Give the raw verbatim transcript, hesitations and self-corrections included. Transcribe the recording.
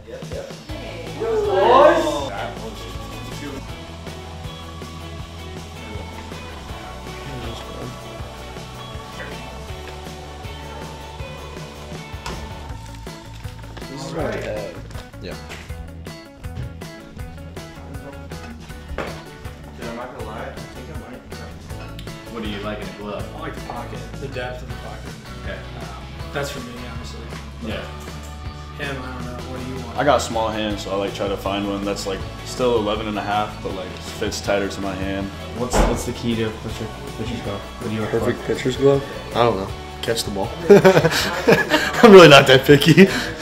Yep, yep. Hey. Boys! This is my dad. Yeah. Dude, I'm not gonna lie, I think I might. What do you like in a glove? I like the pocket, the depth of the pocket. Okay. Um, that's for me, obviously. Yeah. Him, I don't know. What do you want? I got small hands, so I like try to find one that's like still eleven and a half, but like fits tighter to my hand. What's what's the key to pitcher, pitcher's glove? What do you Perfect pitcher's glove? I don't know. Catch the ball. I'm really not that picky.